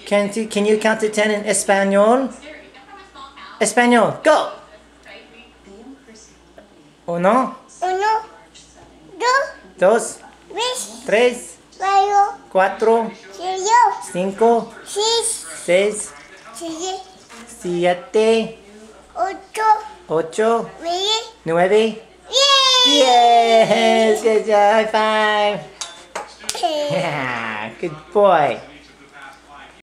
Can you count to 10 in español? Español, go! Uno, Uno, dos, tres, cuatro, cinco, seis, siete, ocho, nueve, 10. Yes, high five. Yeah, good boy.